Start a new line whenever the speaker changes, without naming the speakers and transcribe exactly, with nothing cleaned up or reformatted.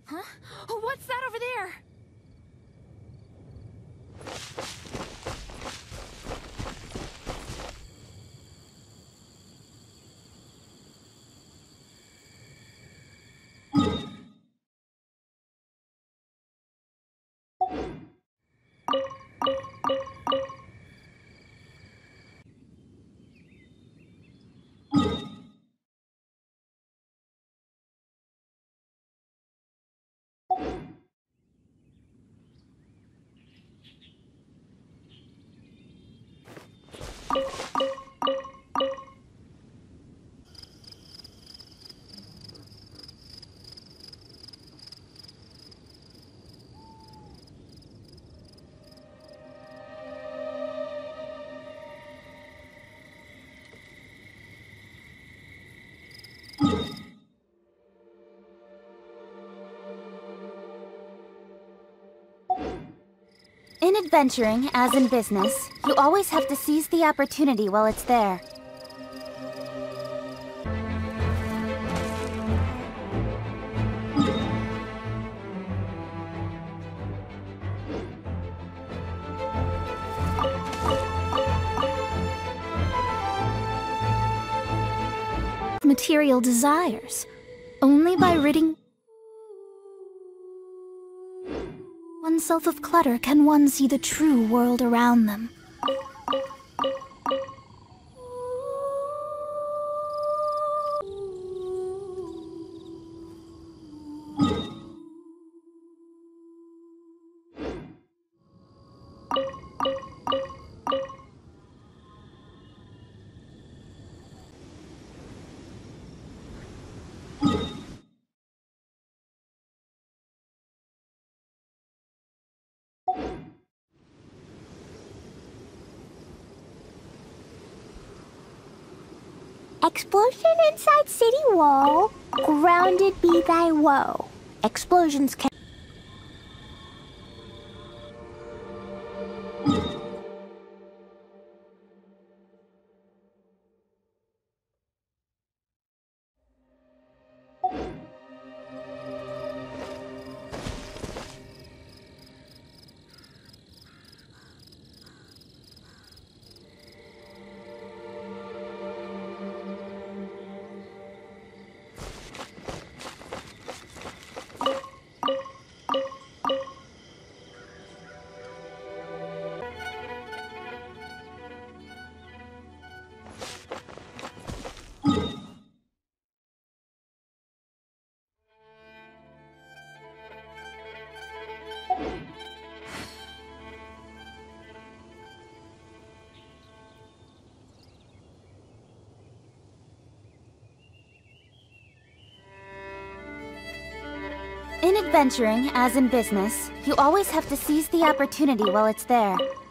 Huh? What's that over there?
In adventuring, as in business, you always have to seize the opportunity while it's there. Material desires, only by ridding oneself of clutter can one see the true world around them.
Explosion inside city wall. Grounded be thy woe. Explosions can...
In adventuring, as in business, you always have to seize the opportunity while it's there.